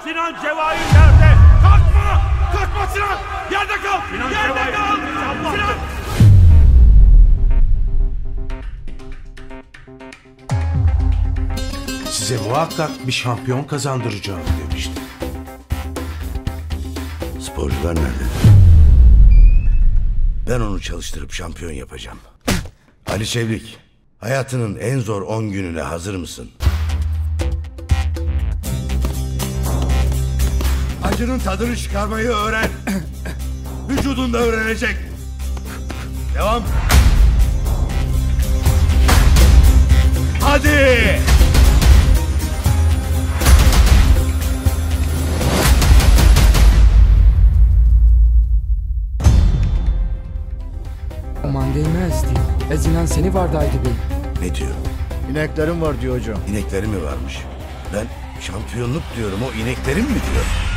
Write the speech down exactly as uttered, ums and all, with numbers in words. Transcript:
Sinan Cevahir nerede? Kalkma! Kalkma Sinan! Yerde kal! Sinan Yerde Cevahir. kal! Sinan! Size muhakkak bir şampiyon kazandıracağım demiştim. Sporcular nerede? Ben onu çalıştırıp şampiyon yapacağım. Ali Çevrik, hayatının en zor on gününe hazır mısın? Acının tadını çıkarmayı öğren. Vücudun da öğrenecek. Devam. Hadi! Aman değmezdi. Ez inan seni vardaydı bey. Ne diyor? İneklerim var diyor hocam. İnekleri mi varmış? Ben şampiyonluk diyorum, o ineklerim mi diyor?